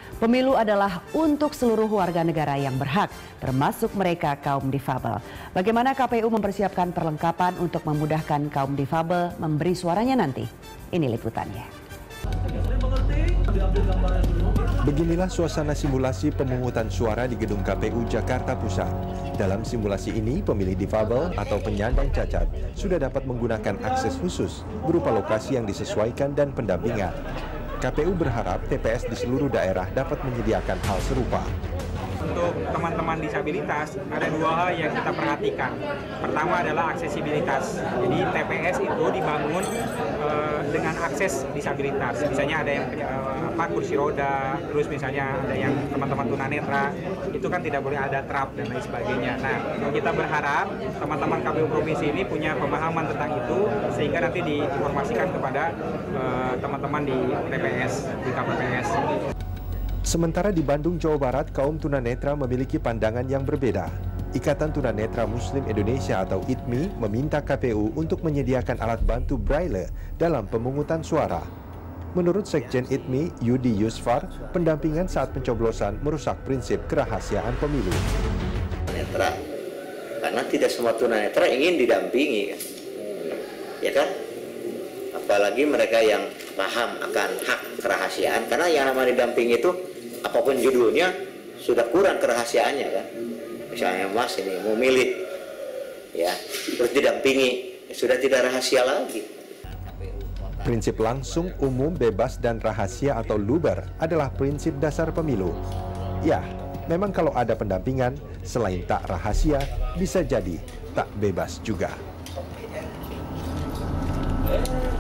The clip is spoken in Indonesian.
Pemilu adalah untuk seluruh warga negara yang berhak, termasuk mereka kaum difabel. Bagaimana KPU mempersiapkan perlengkapan untuk memudahkan kaum difabel memberi suaranya nanti? Ini liputannya. Beginilah suasana simulasi pemungutan suara di gedung KPU Jakarta Pusat. Dalam simulasi ini, pemilih difabel atau penyandang cacat sudah dapat menggunakan akses khusus berupa lokasi yang disesuaikan dan pendampingan. KPU berharap TPS di seluruh daerah dapat menyediakan hal serupa. Untuk teman-teman disabilitas, ada dua hal yang kita perhatikan. Pertama adalah aksesibilitas. Jadi TPS itu dibangun dengan akses disabilitas. Misalnya ada yang kursi roda, terus misalnya ada yang teman-teman tunanetra, itu kan tidak boleh ada trap dan lain sebagainya. Nah, kita berharap teman-teman KPU Provinsi ini punya pemahaman tentang itu, sehingga nanti diinformasikan kepada teman-teman di TPS, di KPPS. Sementara di Bandung, Jawa Barat, kaum tunanetra memiliki pandangan yang berbeda. Ikatan Tunanetra Muslim Indonesia atau ITMI meminta KPU untuk menyediakan alat bantu braille dalam pemungutan suara. Menurut Sekjen ITMI, Yudi Yusfar, pendampingan saat pencoblosan merusak prinsip kerahasiaan pemilu. Tunanetra, karena tidak semua tunanetra ingin didampingi, kan? Ya kan? Apalagi mereka yang paham akan hak kerahasiaan, karena yang namanya didampingi itu apapun judulnya sudah kurang kerahasiaannya, kan? Misalnya Mas ini mau milih, ya, terus didampingi, sudah tidak rahasia lagi. Prinsip langsung, umum, bebas, dan rahasia atau luber adalah prinsip dasar pemilu. Ya, memang kalau ada pendampingan, selain tak rahasia, bisa jadi tak bebas juga.